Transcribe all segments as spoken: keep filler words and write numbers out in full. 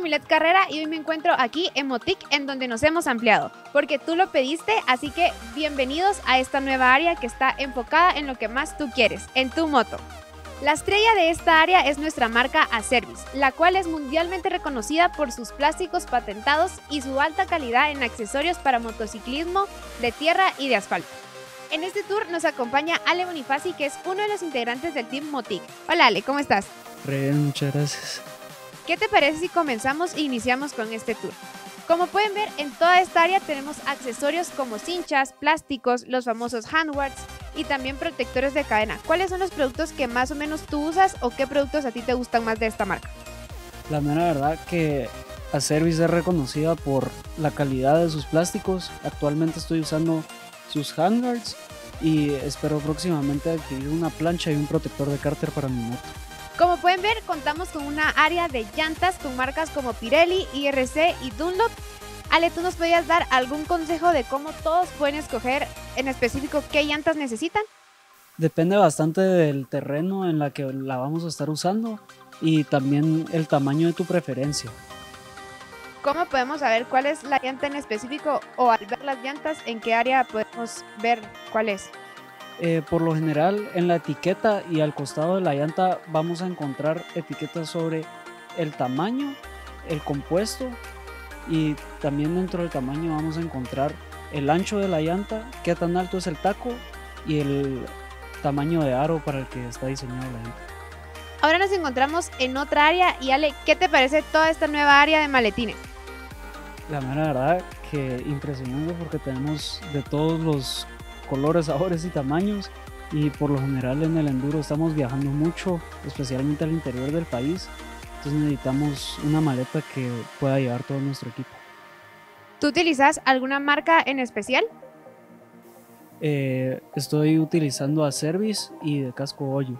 Milet Carrera y hoy me encuentro aquí en Motic, en donde nos hemos ampliado, porque tú lo pediste, así que bienvenidos a esta nueva área que está enfocada en lo que más tú quieres, en tu moto. La estrella de esta área es nuestra marca Acervis, la cual es mundialmente reconocida por sus plásticos patentados y su alta calidad en accesorios para motociclismo, de tierra y de asfalto. En este tour nos acompaña Ale Bonifaci, que es uno de los integrantes del Team Motic. Hola Ale, ¿cómo estás? Re bien, muchas gracias. ¿Qué te parece si comenzamos e iniciamos con este tour? Como pueden ver, en toda esta área tenemos accesorios como cinchas, plásticos, los famosos handguards y también protectores de cadena. ¿Cuáles son los productos que más o menos tú usas o qué productos a ti te gustan más de esta marca? La mera verdad que Acervis es reconocida por la calidad de sus plásticos. Actualmente estoy usando sus handguards y espero próximamente adquirir una plancha y un protector de cárter para mi moto. Como pueden ver, contamos con una área de llantas con marcas como Pirelli, I R C y Dunlop. Ale, ¿tú nos podrías dar algún consejo de cómo todos pueden escoger en específico qué llantas necesitan? Depende bastante del terreno en la que la vamos a estar usando y también el tamaño de tu preferencia. ¿Cómo podemos saber cuál es la llanta en específico o al ver las llantas en qué área podemos ver cuál es? Eh, por lo general en la etiqueta y al costado de la llanta vamos a encontrar etiquetas sobre el tamaño, el compuesto y también dentro del tamaño vamos a encontrar el ancho de la llanta, qué tan alto es el taco y el tamaño de aro para el que está diseñada la llanta. Ahora nos encontramos en otra área y Ale, ¿qué te parece toda esta nueva área de maletines? La mera verdad que impresionante porque tenemos de todos los colores, sabores y tamaños y por lo general en el enduro estamos viajando mucho, especialmente al interior del país, entonces necesitamos una maleta que pueda llevar todo nuestro equipo. ¿Tú utilizas alguna marca en especial? Eh, estoy utilizando Acervis y de casco Hoyo.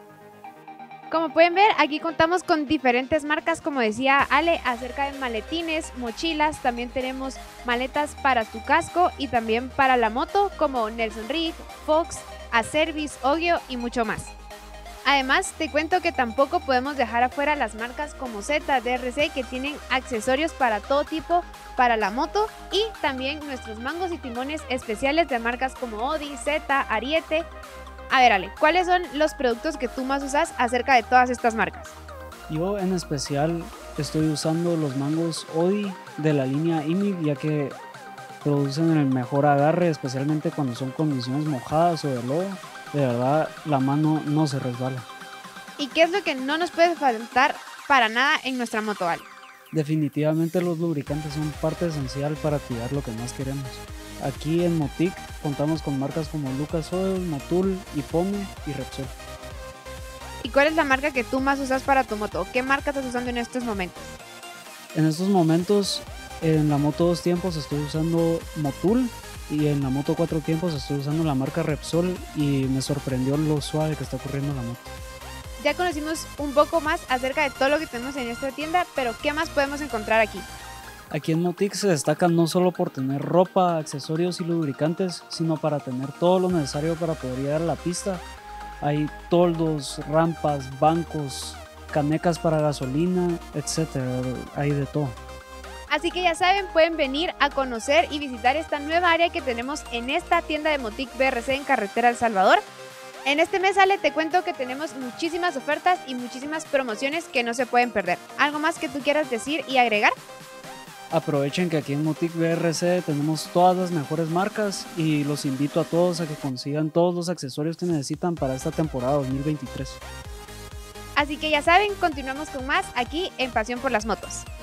Como pueden ver, aquí contamos con diferentes marcas, como decía Ale, acerca de maletines, mochilas, también tenemos maletas para tu casco y también para la moto, como Nelson Rig, Fox, Acervis, Ogio y mucho más. Además, te cuento que tampoco podemos dejar afuera las marcas como Z, D R C, que tienen accesorios para todo tipo para la moto y también nuestros mangos y timones especiales de marcas como Odi, Z, Ariete. A ver, Ale, ¿cuáles son los productos que tú más usas acerca de todas estas marcas? Yo en especial estoy usando los mangos Odi de la línea I M I, ya que producen el mejor agarre, especialmente cuando son condiciones mojadas o de lodo. De verdad, la mano no se resbala. ¿Y qué es lo que no nos puede faltar para nada en nuestra moto, Ale? Definitivamente los lubricantes son parte esencial para activar lo que más queremos. Aquí en Motic contamos con marcas como Lucas Oil, Motul, Ipome y Repsol. ¿Y cuál es la marca que tú más usas para tu moto? ¿Qué marca estás usando en estos momentos? En estos momentos en la moto dos tiempos estoy usando Motul y en la moto cuatro tiempos estoy usando la marca Repsol y me sorprendió lo suave que está corriendo la moto. Ya conocimos un poco más acerca de todo lo que tenemos en esta tienda, pero ¿qué más podemos encontrar aquí? Aquí en Motic se destacan no solo por tener ropa, accesorios y lubricantes, sino para tener todo lo necesario para poder llegar a la pista. Hay toldos, rampas, bancos, canecas para gasolina, etcétera. Hay de todo. Así que ya saben, pueden venir a conocer y visitar esta nueva área que tenemos en esta tienda de Motic B R C en Carretera El Salvador. En este mes, Ale, te cuento que tenemos muchísimas ofertas y muchísimas promociones que no se pueden perder. ¿Algo más que tú quieras decir y agregar? Aprovechen que aquí en Motic B R C tenemos todas las mejores marcas y los invito a todos a que consigan todos los accesorios que necesitan para esta temporada dos mil veintitrés. Así que ya saben, continuamos con más aquí en Pasión por las Motos.